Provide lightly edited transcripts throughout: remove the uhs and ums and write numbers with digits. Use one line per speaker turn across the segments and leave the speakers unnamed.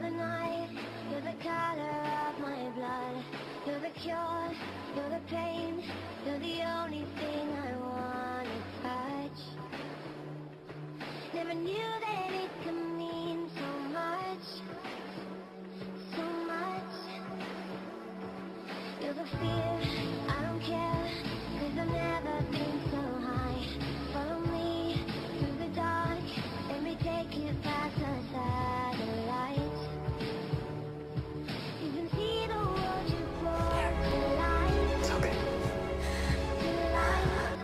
the night, you're the color of my blood. You're the cure, you're the pain, you're the only thing I wanna touch. Never knew that it could mean so much, so much. You're the fear, I don't care, 'cause I've never been so high. Follow me through the dark, let me take you past the satellites. You can see the world you brought to life.
It's okay.
To life.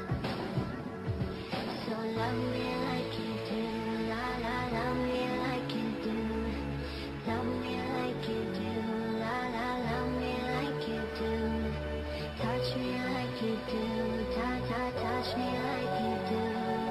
So love me like you do, la la, love me like you do. Love me like you do, la la, love me like you do. Touch me like you do, touch me like you do.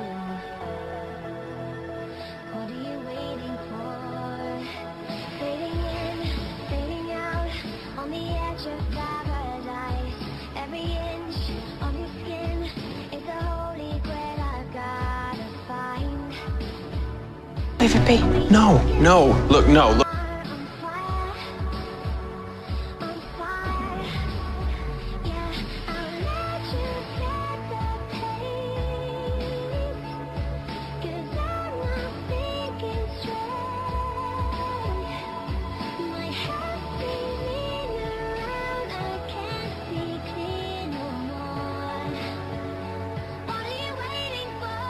What are you waiting for? Fading in, fading out, on the edge of paradise. Every inch of your skin is a holy grail I've gotta find.
Leave it be. No, look.
On fire, on fire. Yeah, I'll let you set the pace, 'cause I'm not thinking straight. My head's spinning around, I can't see clear no more. What are you waiting for?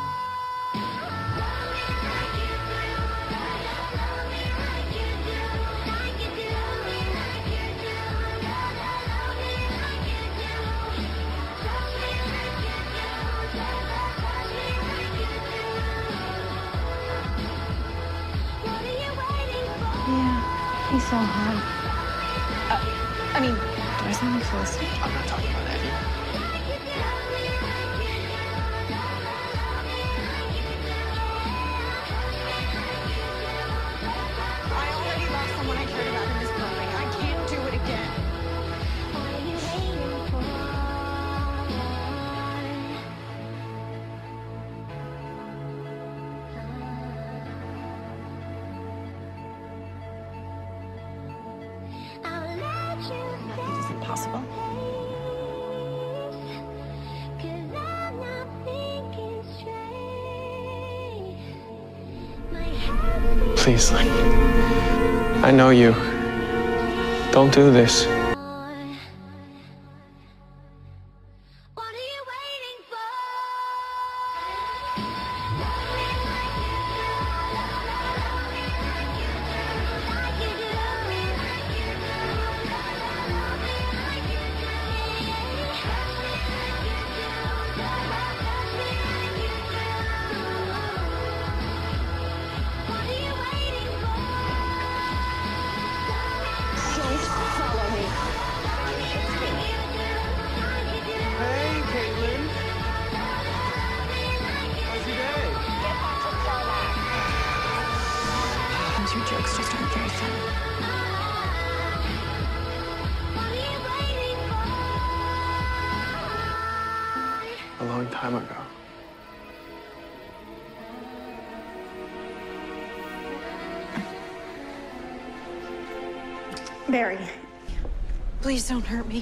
Love me like you do, love me like you do, like you do, love me like you do, love me like you do, touch me like you do, touch me like you do. What are you waiting for?
Yeah, he's so hot. I mean, do I sound like Felicity?
I'm not talking about Eddie.
I already lost someone I cared about in this building. I can't do it again.
What are you waiting for? I'll let you
Nothing is impossible.
'cause I'm not thinking straight. My head's
Please, I know you. Don't do this.
What are you waiting for?
Don't follow me.
Hey, Caitlin. How's your day?
Sometimes your jokes just aren't very funny.
A long time ago.
Barry, please don't hurt me.